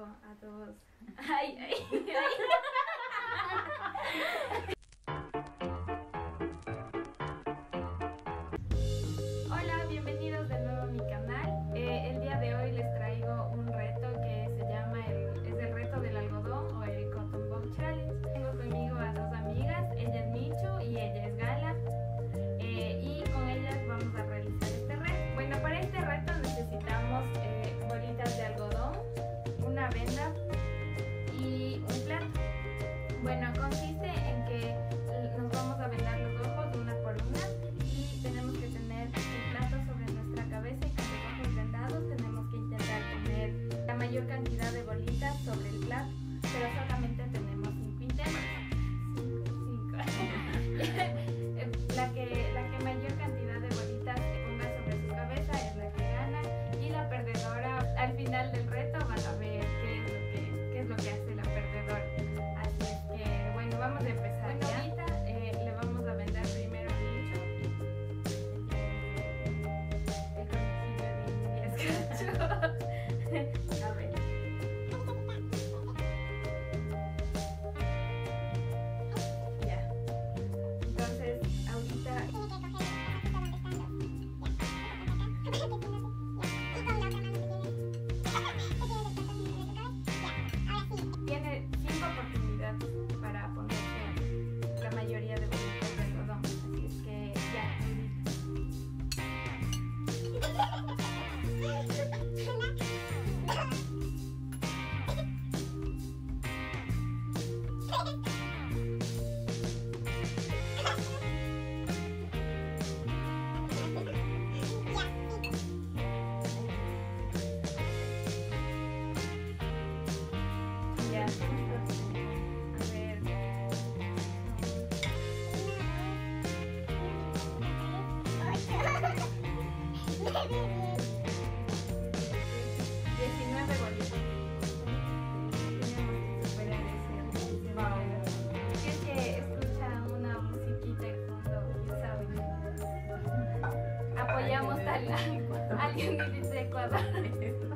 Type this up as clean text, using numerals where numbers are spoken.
a todos. Ay, ay, ay. Hola, bienvenidos de nuevo a mi canal. El día de hoy les traigo un reto que se llama es el reto del algodón o el Cotton Ball Challenge. Tengo conmigo a dos amigas, ella es Michu y ella es Gala. Y con ellas vamos a realizar este reto. Bueno, para este reto necesitamos bolitas de algodón, una venda y un plato. Bueno, consiste en que nos vamos a vendar los ojos una por una y tenemos que tener el plato sobre nuestra cabeza y con los ojos vendados tenemos que intentar poner la mayor cantidad de bolitas sobre el plato, pero solamente tenemos 5 intentos. 5. La que mayor cantidad de bolitas ponga sobre su cabeza es la que gana, y la perdedora al final del reto van a ver qué es lo que hace la perdedora. Así es que bueno, vamos a empezar. Bueno, ¿ya? Ahorita le vamos a vender primero a Michu el conejillo de Indias, cacho. A ver. Ya. Entonces, ahorita tiene 5 oportunidades para ponerse la mayoría de bolitas de algodón. Así es que ya, ya. A ver. 19 bolitas. Tenemos que superar ese número. Si es que escucha una musiquita en fondo, ya saben. Apoyamos a alguien de Ecuador.